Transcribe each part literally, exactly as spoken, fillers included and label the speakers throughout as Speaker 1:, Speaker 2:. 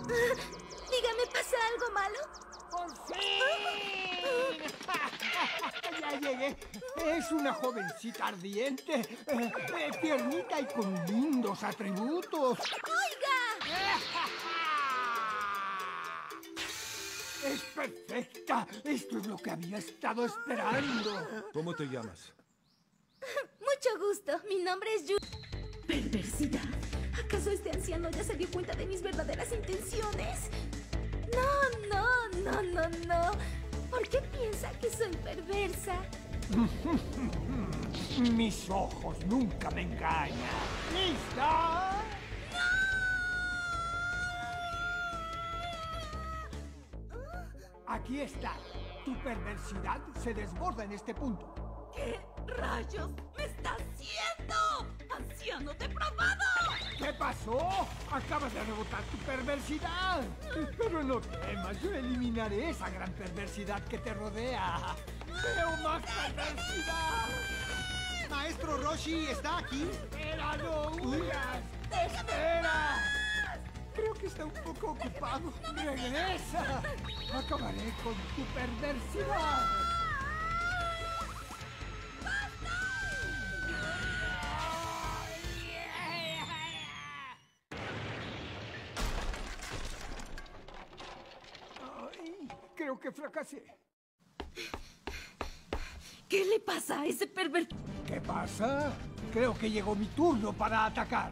Speaker 1: Dígame, ¿pasa algo malo?
Speaker 2: ¡Por fin! Ya llegué. Es una jovencita ardiente, eh, eh, tiernita y con lindos atributos.
Speaker 1: ¡Oiga!
Speaker 2: ¡Es perfecta! Esto es lo que había estado esperando.
Speaker 3: ¿Cómo te llamas?
Speaker 1: Mucho gusto. Mi nombre es Yu... ¿Perversidad? ¿Acaso este anciano ya se dio cuenta de mis verdaderas intenciones? No, no, no, no, no. ¿Por qué piensa que soy perversa?
Speaker 2: Mis ojos nunca me engañan. ¿Lista? Aquí está. Tu perversidad se desborda en este punto.
Speaker 1: ¿Qué rayos me está haciendo? ¡Anciano depravado!
Speaker 2: ¿Qué pasó? Acabas de rebotar tu perversidad. Pero no temas, yo eliminaré esa gran perversidad que te rodea. ¡Veo más perversidad!
Speaker 4: Maestro Roshi, ¿está aquí?
Speaker 2: ¡Espera, no huyas! ¡Espera! Creo que está un poco ocupado. ¡Regresa! Acabaré con tu perversidad. Ay, creo que fracasé.
Speaker 1: ¿Qué le pasa a ese perver...
Speaker 2: ¿Qué pasa? Creo que llegó mi turno para atacar.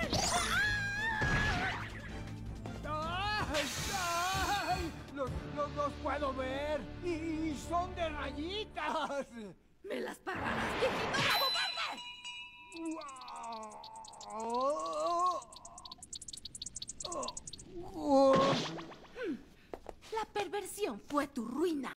Speaker 2: ¡Ay! ¡Ay! Los, los, los puedo ver y son de rayitas.
Speaker 1: ¡Me las pagarás, viejito rabo verde!
Speaker 2: Oh.
Speaker 1: La perversión fue tu ruina.